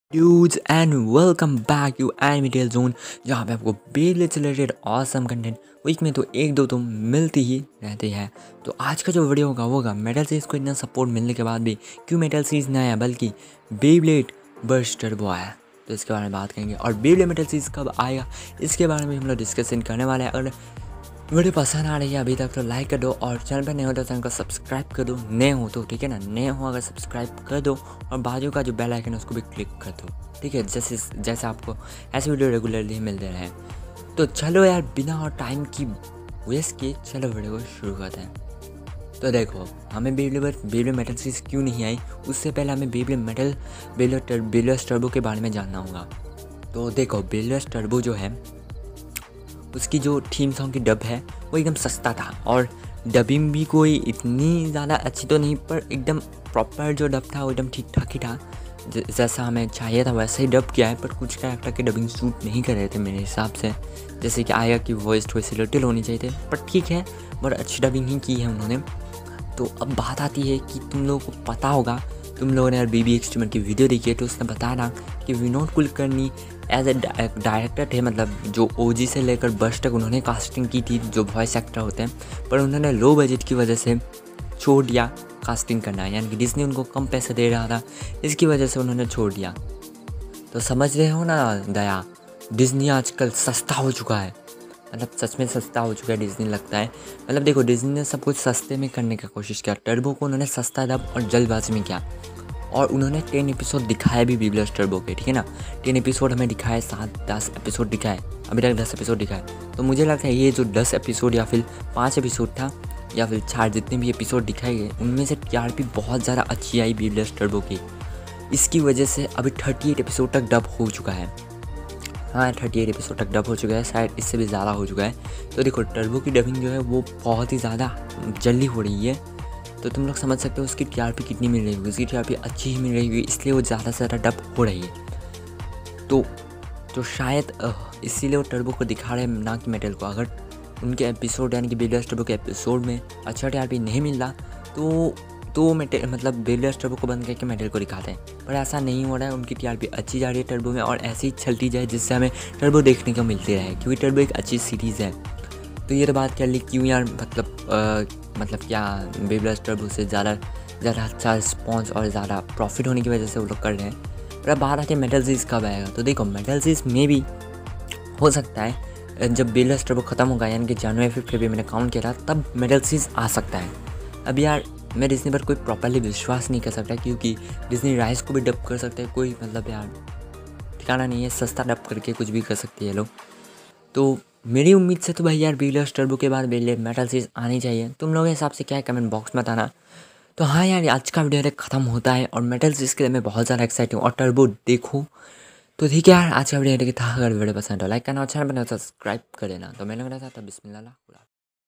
Dudes and welcome back to animated zone, जहाँ पे आपको बेले से रिलेटेड ऑसम कंटेंट वीक में तो एक दो तो मिलती ही रहती है। तो आज का जो वीडियो होगा वो होगा मेटल सीरीज़ को इतना सपोर्ट मिलने के बाद भी क्यों मेटल सीरीज़ नहीं आया बल्कि बेब्लेड बर्स्ट टर्बो आया। तो इसके बारे में बात करेंगे और बेब्लेड मेटल सीरीज़ कब आएगा इसके बारे में हम लोग डिस्कशन करने वाले हैं। अगर वीडियो पसंद आ रही है अभी तक तो लाइक कर दो और चैनल पर नए हो तो चैनल को सब्सक्राइब कर दो, नए हो तो ठीक है ना, नए हो अगर सब्सक्राइब कर दो और बाजू का जो बेल आइकन है उसको भी क्लिक कर दो, ठीक है, जैसे आपको ऐसे वीडियो रेगुलरली मिलते रहे। तो चलो यार बिना और टाइम की वेस्ट किए चलो वीडियो को शुरू करते हैं। तो देखो हमें बेब्लेड मेटल सीरीज क्यों नहीं आई, उससे पहले हमें बेब्लेड टर्बो के बारे में जानना होगा। तो देखो बेब्लेड टर्बो जो है उसकी जो थीम सॉन्ग की डब है वो एकदम सस्ता था और डबिंग भी कोई इतनी ज़्यादा अच्छी तो नहीं, पर एकदम प्रॉपर जो डब था वो एकदम ठीक ठाक ही था। जैसा हमें चाहिए था वैसे ही डब किया है, पर कुछ कैरेक्टर की डबिंग सूट नहीं कर रहे थे मेरे हिसाब से। जैसे कि आया कि वॉइस थोड़ी सी लिटिल होनी चाहिए थे, पर ठीक है, बट अच्छी डबिंग ही की है उन्होंने। तो अब बात आती है कि तुम लोगों को पता होगा, तुम लोगों ने यार बीबी एक्सट्रीमर की वीडियो देखी है तो उसने बताया कि Vinod Kulkarni as a director थे, मतलब जो ओजी से लेकर बर्स्ट तक उन्होंने कास्टिंग की थी जो वॉइस एक्टर होते हैं, पर उन्होंने लो बजट की वजह से छोड़ दिया कास्टिंग करना, यानी कि डिज्नी उनको कम पैसे दे रहा था, इसकी वजह से उन्होंने छोड़ दिया। तो समझ रहे हो ना दया, डिज्नी आजकल सस्ता हो चुका है, मतलब सच में सस्ता हो चुका है डिज्नी, लगता है। मतलब देखो डिज्नी ने सब कुछ सस्ते में करने की कोशिश किया, टर्बो को उन्होंने सस्ता दब और जल्दबाजी में किया और उन्होंने 10 एपिसोड दिखाए भी बेब्लेड टर्बो के, ठीक है ना। 10 एपिसोड हमें दिखाए, 7-10 एपिसोड दिखाए, अभी तक 10 एपिसोड दिखाए। तो मुझे लगता है ये जो 10 एपिसोड या फिर 5 एपिसोड था या फिर 4 जितने भी एपिसोड दिखाए गए उनमें से टीआरपी बहुत ज़्यादा अच्छी आई बेब्लेड टर्बो की। इसकी वजह से अभी 38 एपिसोड तक डब हो चुका है। हाँ 38 एपिसोड तक डब हो चुका है, शायद इससे भी ज़्यादा हो चुका है। तो देखो टर्बो की डबिंग जो है वो बहुत ही ज़्यादा जल्दी हो रही है, तो तुम लोग समझ सकते हो उसकी टीआरपी कितनी मिल रही होगी। उसकी टीआरपी अच्छी ही मिल रही होगी, इसलिए वो ज़्यादा से ज़्यादा डब हो रही है। तो शायद इसीलिए वो टर्बो को दिखा रहे हैं ना कि मेटल को। अगर उनके एपिसोड यानी कि बेब्लेड टर्बो के एपिसोड में अच्छा टीआरपी नहीं मिल रहा तो मतलब बेब्लेड टर्बो को बंद करके मेटल को दिखाते हैं, पर ऐसा नहीं हो रहा है। उनकी टीआरपी अच्छी जा रही है टर्बो में और ऐसे ही चलती जाए जिससे हमें टर्बो देखने को मिलती रहे, क्योंकि टर्बो एक अच्छी सीरीज़ है। तो ये तो बात कर ली क्यों यार, मतलब क्या बेब्लेड टर्बो से ज़्यादा अच्छा रिस्पॉन्स और ज़्यादा प्रॉफिट होने की वजह से वो लोग कर रहे हैं। पर अब बात आती है मेटल सीरीज़ कब आएगा। तो देखो मेटल सीरीज़ में भी हो सकता है जब बेब्लेड टर्बो ख़त्म होगा, यानी कि जनवरी 5 भी मैंने काउंट किया था, तब मेटल सीरीज़ आ सकता है। अब यार मैं डिज्नी पर कोई प्रॉपरली विश्वास नहीं कर सकता, क्योंकि डिज्नी राइस को भी डब कर सकते हैं, कोई मतलब यार ठिकाना नहीं है, सस्ता डब करके कुछ भी कर सकती है लोग। तो मेरी उम्मीद से तो भाई यार बेब्लेड टर्बो के बाद बेब्लेड मेटल सीरीज़ आनी चाहिए। तुम लोगों के हिसाब से क्या है कमेंट बॉक्स में बताना। तो हाँ यार आज का वीडियो ख़त्म होता है और मेटल सीरीज़ के लिए मैं बहुत ज़्यादा एक्साइटेड हूँ और टर्बो देखो। तो ठीक है यार आज का वीडियो था, अगर वीडियो पसंद हो लाइक करना और चैनल पर सब्सक्राइब कर देना। तो मैंने बताया था बिस्मिल्लाह।